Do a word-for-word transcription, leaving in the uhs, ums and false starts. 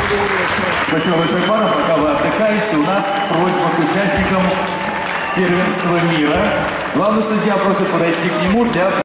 Спасибо большое парам. Пока вы отдыхаете, у нас просьба к участникам первенства мира. Главный судья просит подойти к нему для